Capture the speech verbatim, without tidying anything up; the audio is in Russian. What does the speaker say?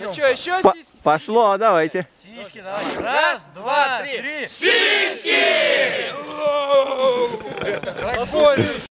что, еще По сиськи? Пошло, давайте. Сиськи, давай. Раз, два, три. Сиськи!